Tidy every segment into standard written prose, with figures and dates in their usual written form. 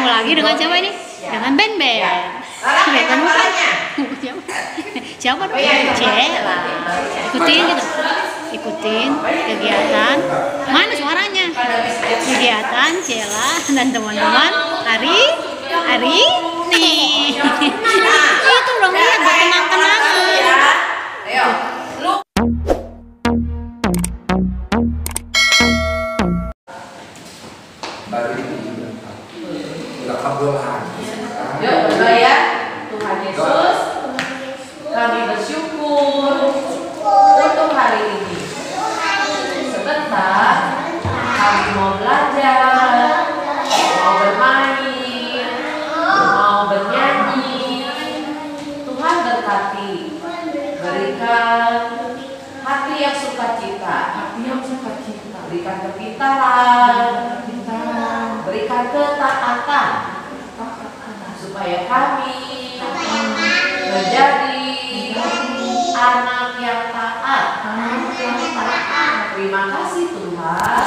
lagi dengan siapa ini? Dengan Ben Ben. Ben siapa dong? Cela. Ikutin gitu. Ikutin kegiatan. Mana suaranya? Kegiatan Cela dan teman-teman hari nih. Itu dong lihat buat kenang-kenangan. Ayo. Yuk berdoa ya. Tuhan Yesus, kami bersyukur untuk hari ini. Sebentar kami mau belajar, mau bermain, mau bernyanyi. Tuhan berkati, berikan hati yang sukacita, berikan kepintaran, berikan ketaatan, supaya kami menjadi anak yang taat. Terima kasih Tuhan.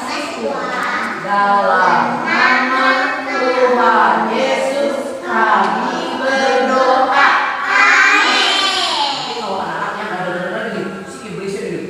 Dalam nama Tuhan Yesus kami berdoa. Amin. Kalau anak-anaknya nggak benar-benar gitu, si iblisnya gitu.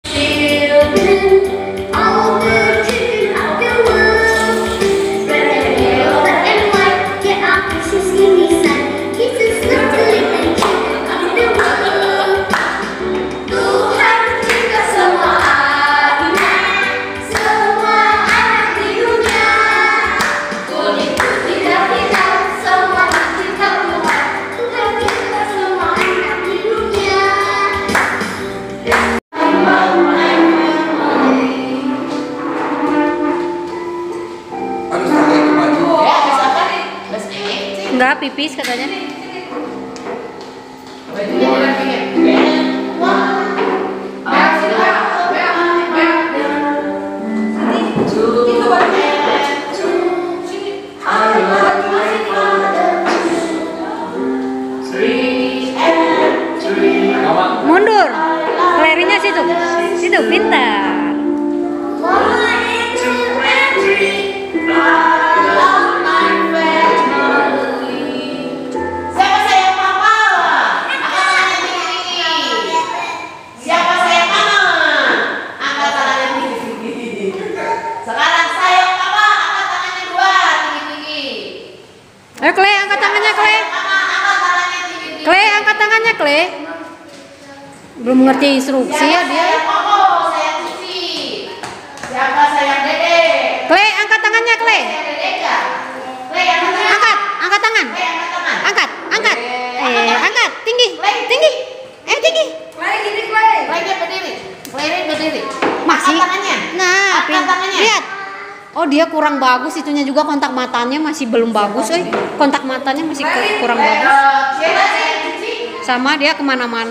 Enggak, pipis katanya. Mundur. Kelerinya situ. Situ, pintar. Kle, angkat tangannya, Kle. Kle, angkat tangannya, Kle. Belum ngerti instruksi ya dia. Siapa sayang Dede? Kle, angkat tangannya, Kle. Angkat tangan. Angkat. Angkat, tinggi. Tinggi. Tinggi. Klenya berdiri. Masih. Angkat tangannya. Nah, Angkat tangannya. lihat. Oh, dia kurang bagus itunya juga, kontak matanya masih belum bagus, kontak matanya masih kurang bagus. Sama dia kemana-mana.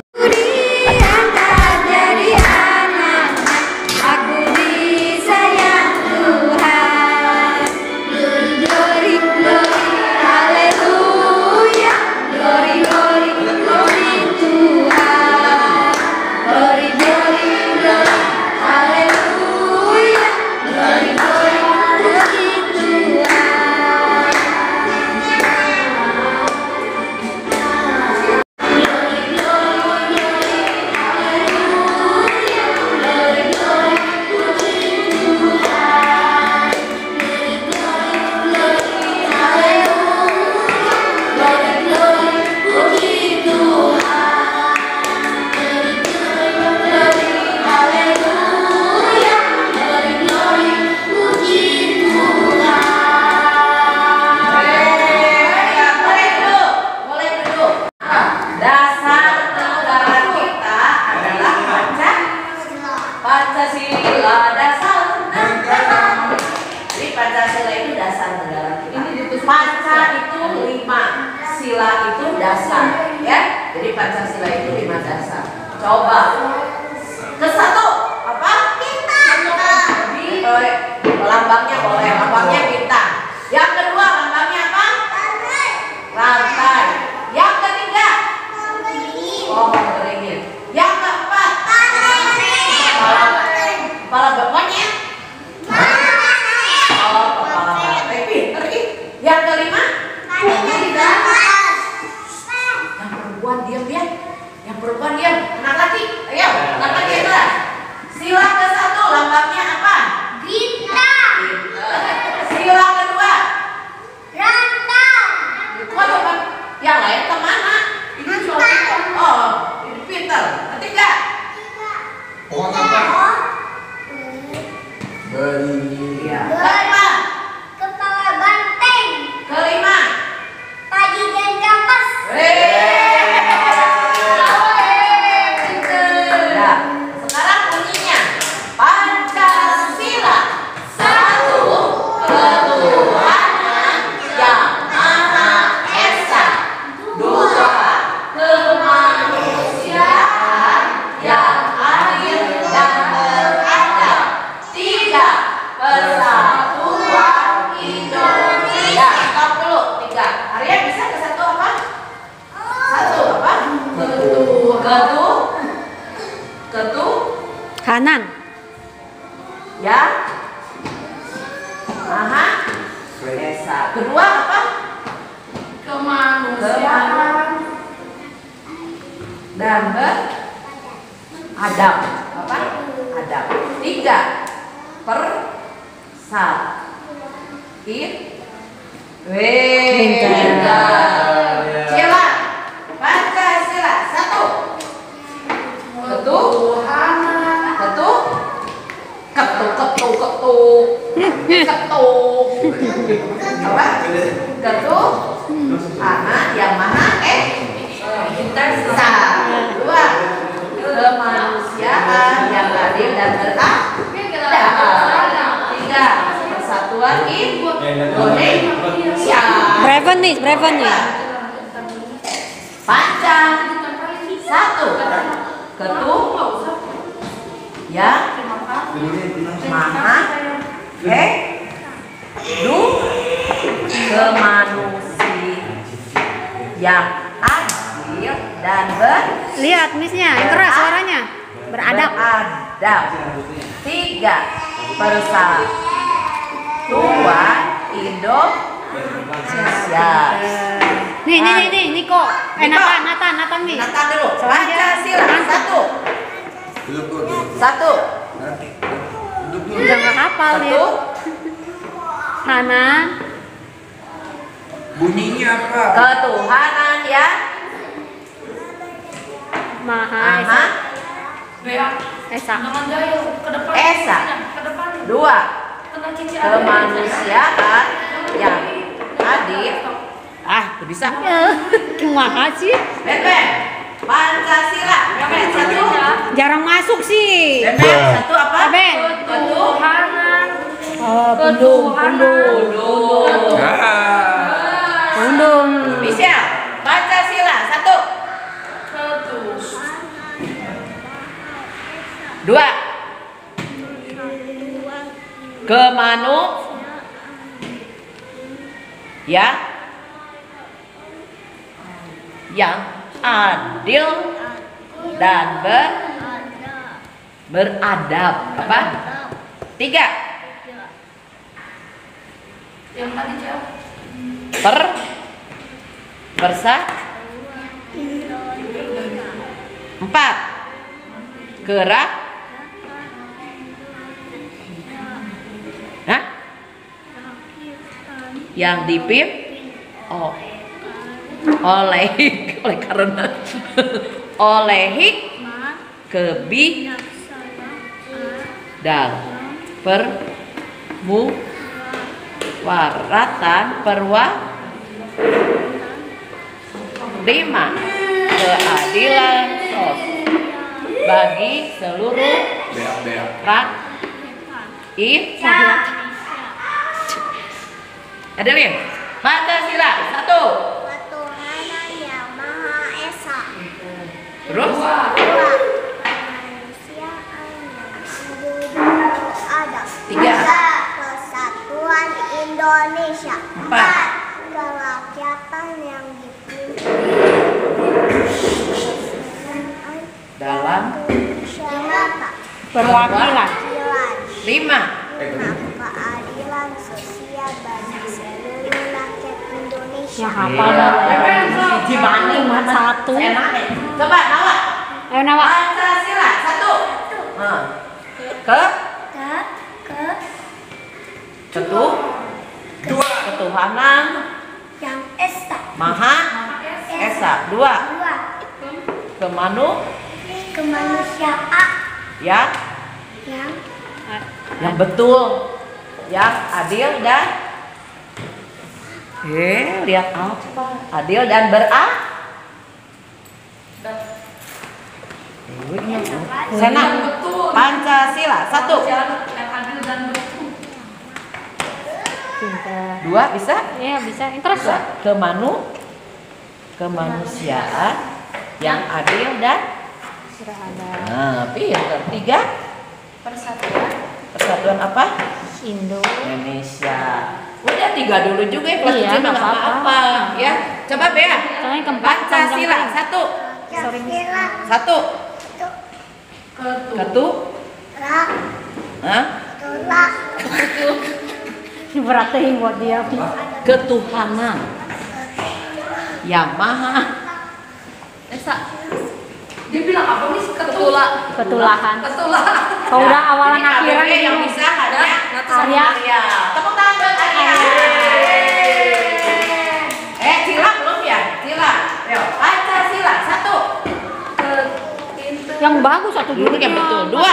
Kanan. Ya. Maha Esa. Kedua apa? Kemanusiaan dan beradab. Apa? Adab. 3. Pintar. Sila. Pancasila. 1. Apa? Anak yang maha esa. 2. Kemanusiaan yang adil dan beradab. 3. Persatuan Indonesia. Breven nih. Panca. 1. Ya. Maha kemanusiaan yang adil dan Lihat misnya, yang keras suaranya. Beradab. 3. Persatuan Indonesia. Nih Niko. Nathan nih. Nathan dulu. Pancasila. 1. Udah nggak hafal dia. Kanan. Bunyinya apa? Ketuhanan yang Maha Esa. Esa. 2. Kemanusiaan yang adil. Bisa. Kumaha sih? Ben. Pancasila. Ben. 1. Jarang masuk sih. Ben. 1 apa? Ben. Ketuhanan. Pundung. Michelle. Pancasila. 1. 2. Ya. Yang adil dan beradab. Apa? 3. Empat. Gerak. Yang dipimpin oleh karena kebidanan permuaratan 5. Keadilan bagi seluruh rakyat. Adelin. Pancasila. 1. Ketuhanan yang Maha Esa. Terus? 2. Kemanusiaan yang adil dan beradab. 3. Persatuan Indonesia. 4. Kerakyatan yang dipimpin Dalam masyarakat. Perwakilan. 5. Keadilan sosial bagi seluruh rakyat Indonesia. Ya hafal banget. Dibanding satu. Coba Nawa. Ayo Nawa. Pancasila. 1. Ketuhanan Yang Esa. Maha Esa. 2. Kemanusiaan yang betul, yang adil dan lihat apa? Adil dan Senang. Pancasila. 1. 2 bisa? Iya bisa. Terus. Kemanusiaan yang adil dan pintar. 3. Persatuan apa? Indonesia. Udah 3 dulu juga ya, kelas 7 nggak apa-apa ya. Coba Bea. Soalnya keempat Pancasila. 1. 1. Rak. Hah? Tolak. Ini berarti buat dia. Ketuhanan yang maha. Esa. Dia bilang apa nih? Ketulahan. Ketulahan. Ketulahan. Kalau udah awalan Ini akhiran KBB yang ini. bisa hanya Arya. Arya. Tepuk tangan buat Arya. Sila belum ya? Sila. Ayo, Pancasila. 1. Yang bagus satu Dulu yang betul. 2.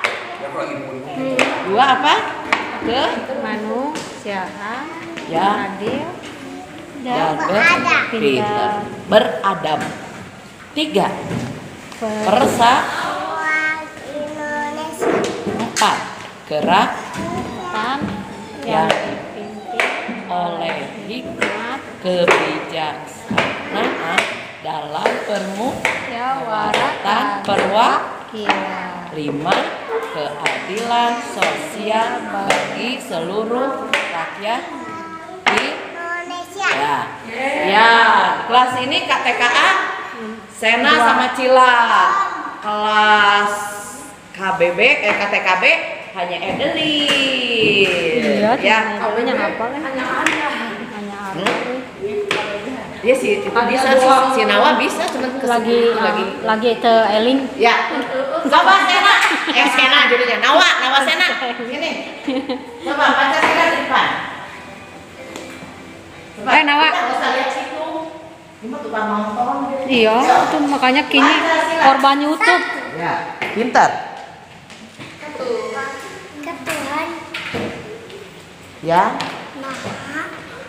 2 apa? Kemanusiaan. Ya. Adil. Dan Pintar. pintar. Beradab. 3. Per- Persatuan Indonesia. 4. Gerak Kehidupan yang dipimpin oleh hikmat hikmat, kebijaksanaan dalam musyawaratan, perwakilan. perwakilan. 5. Keadilan sosial bagi seluruh rakyat di Indonesia. ya. Kelas ini KTKA Sena sama Cila. Kelas KBB KTKB hanya Edelin. Iya, Ya. namanya apa kan? Hanya apa? Dia sih itu bisa sih. Si Nawa bisa cuman Lagi itu Eling. Ya. Coba Sena. Sena judulnya. Nawa Sena. Sini. Coba Pancasila di depan. Coba. Nawa. Kita nggak usah lihat situ. Ini mah tukang nonton. Iya, itu makanya kini korban YouTube. Ya, pintar. Ketuhan Ya, Maha.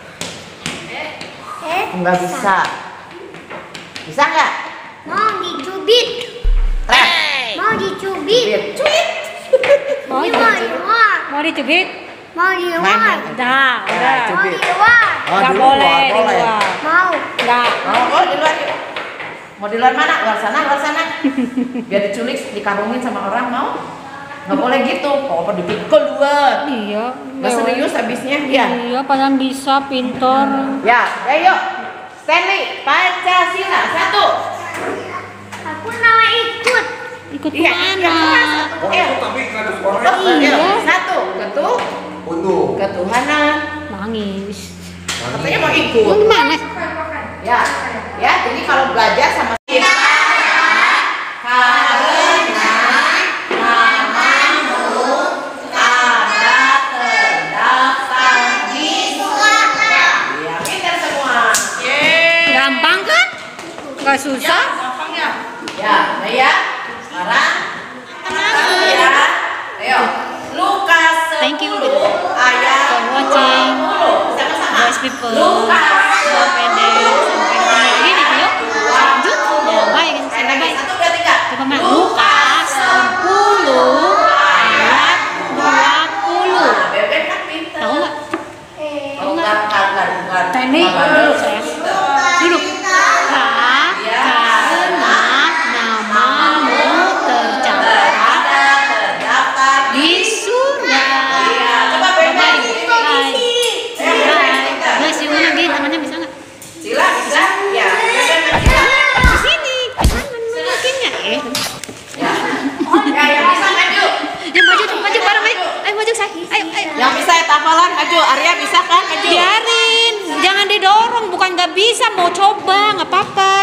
enggak bisa. Bisa nggak? Mau dicubit. Trap. Mau dicubit. Cuit. Oh, Ini mau diluar. mau dicubit? Mau diluar. Udah. Mau Cubit. diluar. Nggak boleh di luar. Mau. Nggak. Oh, di luar yuk. Mau di luar mana? Luar sana. Biar diculik, dikarungin sama orang mau? Nggak boleh gitu. Apa dipikul luar? Iya. Nggak serius habisnya. Ya. Iya, padahal bisa pintar. Ya, ayo. Stanley, Pancasila 1. Aku nawa ikut. Ikut Iya, kemana? Oh, Ayo. tapi nggak ada suara. Iya. 1. Untuk. Ketuhanan. Nangis. Katanya mau Mau ikut. gimana? Ya, jadi kalau belajar sama kita karena namamu ada terdaftar di surga. Ya, pintar semua. Gampang kan? Nggak susah. Gampang ya? Ya, nah ya. Sekarang ya. Ayo. Lukas 10 Thank you ayat for watching. 20. Sama-sama. Guys people. Lukas Pendek sampai gini yuk. Lanjut. Ya, baik. Saya baik. 1, 2, 3. Coba Mak. Lukas 10 ayat 20. Bebek kan pintar. Tahu nggak? Oh, bukan. Tani, duduk sayang. Duduk. Karena namamu tercatat Terdaftar di surga. Iya, coba bebek. Bye. Bye. Guys, yang mana Gi? Tangannya bisa nggak? Sila bisa? Ya, bebek kan Sila. Di sini. Tangan mungkinnya Ya. Ya, yang bisa maju. Ya maju bareng ayo. Ayo maju say. Ayo. Yang bisa hafalan maju. Arya bisa kan maju? Biarin. Jangan didorong, bukan nggak bisa, mau coba, nggak apa-apa.